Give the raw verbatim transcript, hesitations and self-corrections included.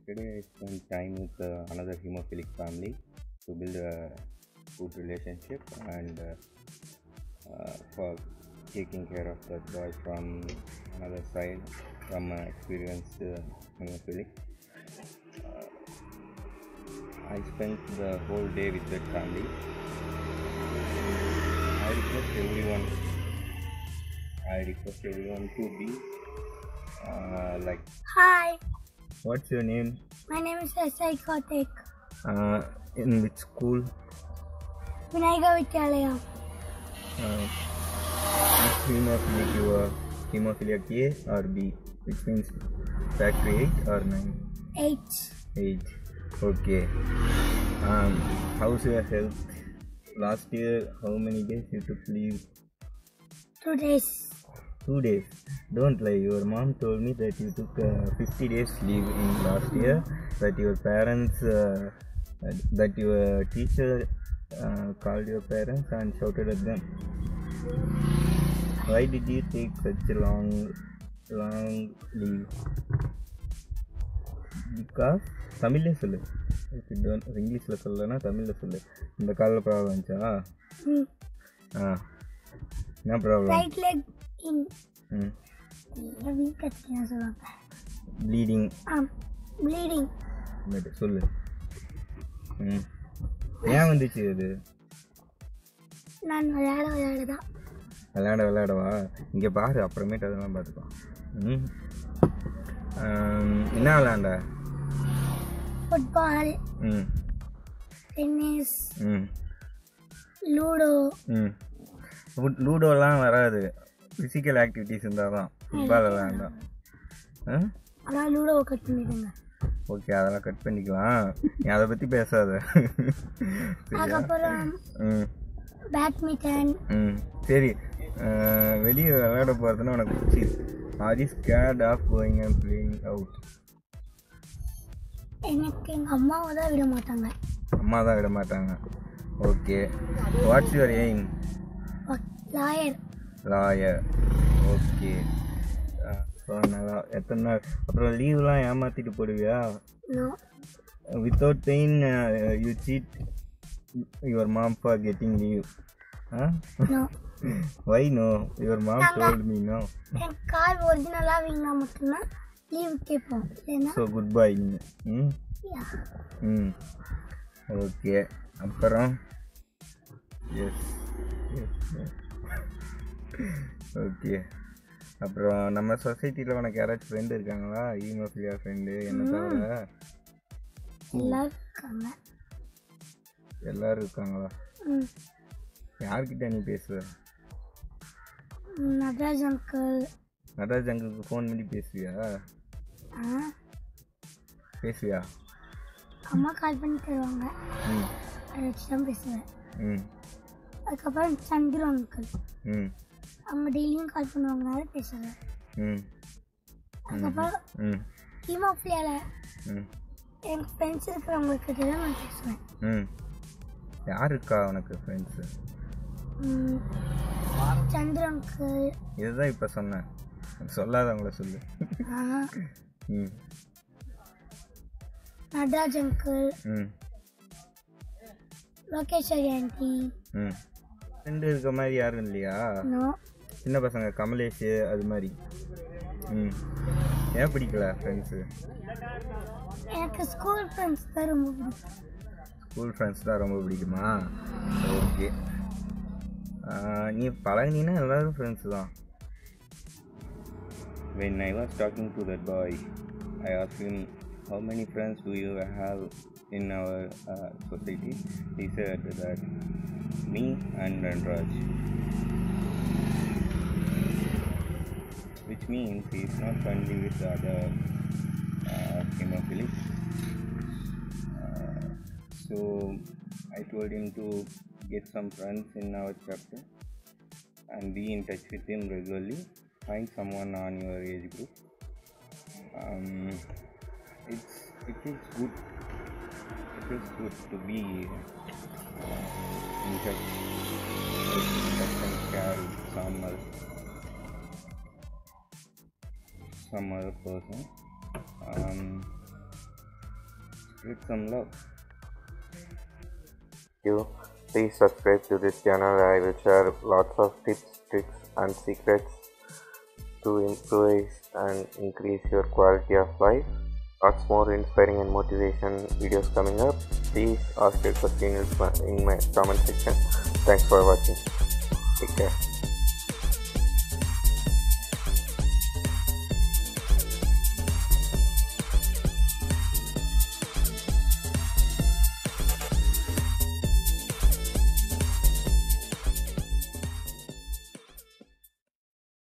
Today I spent time with uh, another hemophilic family to build a good relationship and uh, uh, for taking care of that boy from another side, from an experienced uh, hemophilic. Uh, I spent the whole day with that family. I request everyone. I request everyone to be uh, like. Hi, What's your name? my name is S I Karthik. Uh, in which school? Vinayaga Vidyalaya. Uh, which hemophiliac you are? Hemophiliac A or B? Which means factor eight or nine? eight. eight. Okay. Um, how's your health? Last year, how many days you took leave? Two days. Two days. Don't lie. Your mom told me that you took uh, fifty days leave in last year. That your parents, uh, that your teacher uh, called your parents and shouted at them. Why did you take such a long, long leave? Because தமிழ்லே சொல்லு. If you don't இங்கிலீஷ்ல சொல்லனா தமிழ்ல சொல்லு. இந்த கால்ல problem வந்துச்சா? Hmm. ஆ. என்ன ப்ராப்ளம்? Right leg in. ம். weak ஆச்சுன்னு சொல்லுவாங்க. ப்ளீடிங். ஆம். Bleeding. மேட்டு சொல்லு. ம். ஏன் வந்துச்சு அது? நான் விளையாட விளையாட தான். விளையாட விளையாடவா? இங்கே பாரு, அப்புறமேட்டு அதெல்லாம் பார்த்துக்கோ. ம். என்ன விளையாண்ட? ஃபுட்பால், ம். டென்னிஸ், ம். லூடோ. ம். லூடோலாம் வராது. ஃபிசிக்கல் ஆக்டிவிட்டிஸ் இருந்தால் தான் ஃபுட்பால் விளையாண்டா. ஆ? ஆனால் லூடோவை கட் பண்ணிடுங்க. ஓகே, அதெல்லாம் கட் பண்ணிக்கலாம். நீ அதை பற்றி பேசாத. அதுக்கப்புறம் ம். பேட்மிண்டன். ம். சரி, வெளியே விளையாட போகிறதுன்னா உனக்கு பிடிச்சி are you scared of going and playing out? எனக்கு எங்கள் அம்மாவை தான் விட மாட்டாங்க. அம்மா தான் விட மாட்டாங்க. Okay, what's your aim? Lawyer. Lawyer. Okay. So நல்லா எத்தனை நாள் அப்புறம் லீவ்லாம் ஏமாற்றிட்டு போடுவியா? No. Without pain you cheat your mom for getting leave? ஆ? No. Why no? Your mom told me no. என் கார் ஒரிஜினலாக வீங்கினா மட்டும்தான் லீவ் கேட்போம். இல்லைன்னா ஸோ குட் பை. ம். yeah. ம். ஓகே, அப்புறம் எஸ் எஸ் ஓகே. அப்புறம் நம்ம சொசைட்டியில் உனக்கு யாராச்சும் ஃப்ரெண்டு இருக்காங்களா? ஹீமோஃபிலியா ஃப்ரெண்டு என்ன தவிர? எல்லாரும் இருக்காங்க. எல்லோரும் இருக்காங்களா? ம். யார்கிட்ட நீ பேசுவ? நடராஜ் அங்கிள். நடராஜ் அங்கிளுக்கு ஃபோன் பண்ணி பேசுவியா? ஆ, பேசுவியா? அம்மா கால் பண்ணி தருவாங்க. ம். அதை வச்சு தான் பேசுவேன். ம். அதுக்கப்புறம் சந்துரு அங்கிள், ம். அவங்க டெய்லியும் கால் பண்ணுவாங்கனால பேசுவேன். ம். அதுக்கப்புறம் ம். ஹீமோஃபிலியாவில் ம். எனக்கு ஃப்ரெண்ட்ஸ் இருக்கிறவங்கக்கிட்ட தான் நான் பேசுவேன். ம். யார் இருக்கா உனக்கு ஃப்ரெண்ட்ஸு? சந்துரு அங்கிள். இதுதான் இப்போ சொன்னேன், சொல்லாதவங்கள சொல்லு. ம். நடராஜ் அங்கிள், ம். லோகேஸ்வரி ஆண்டி. ம். ஃப்ரெண்டு இருக்க மாதிரி யாரும் இல்லையா? நோ. சின்ன பசங்க கமலேஷ் அது மாதிரி. ம். ஏன் பிடிக்கல ஃப்ரெண்ட்ஸு? எனக்கு ஸ்கூல் ஃப்ரெண்ட்ஸ் தான் ரொம்ப பிடிக்கும். ஸ்கூல் ஃப்ரெண்ட்ஸ் தான் ரொம்ப பிடிக்குமா? ஓகே. நீ பழகினா எல்லோரும் ஃப்ரெண்ட்ஸு தான். When I was talking to that boy, I asked him, how many friends do you have in our uh, society? He said that me and Raj, which means he is not friendly with the other uh, hemophilics. Uh, so I told him to get some friends in our chapter and be in touch with him regularly. Find someone on your age group. Um, it's it feels good. It feels good to be uh, in touch with touch and care with some other, some other person. Um, with some love. You please subscribe to this channel. I will share lots of tips, tricks and secrets to improve and increase your quality of life. Lots more inspiring and motivation videos coming up. Please ask your question in my comment section. Thanks for watching. Take care.